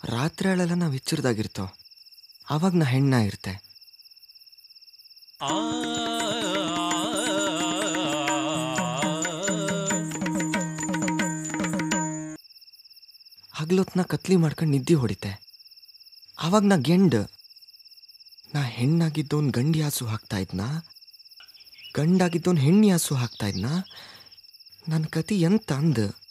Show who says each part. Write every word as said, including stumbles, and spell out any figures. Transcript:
Speaker 1: ರಾತ್ರಿಯಳೆಲ್ಲ ನಾವು ಎಚ್ಚರದಾಗಿರ್ತೋ ಆವಾಗ ನಾ ಹೆಣ್ಣ ಇರ್ತೆ. ಹಗ್ಲೊತ್ನ ಕತ್ಲಿ ಮಾಡ್ಕೊಂಡು ನಿದ್ದೆ ಹೊಡಿತೆ ಆವಾಗ ನಾ ಗೆಂಡ್. ನಾ ಹೆಣ್ಣಾಗಿದ್ದವನ್ ಗಂಡಿ ಹಾಸು ಹಾಕ್ತಾ ಇದ್ನಾ, ಗಂಡಾಗಿದ್ದವನ್ ಹೆಣ್ಣಿ ಹಾಸು ಹಾಕ್ತಾ ಇದ್ನಾ? ನನ್ನ ಕತಿ ಎಂತ ಅಂದ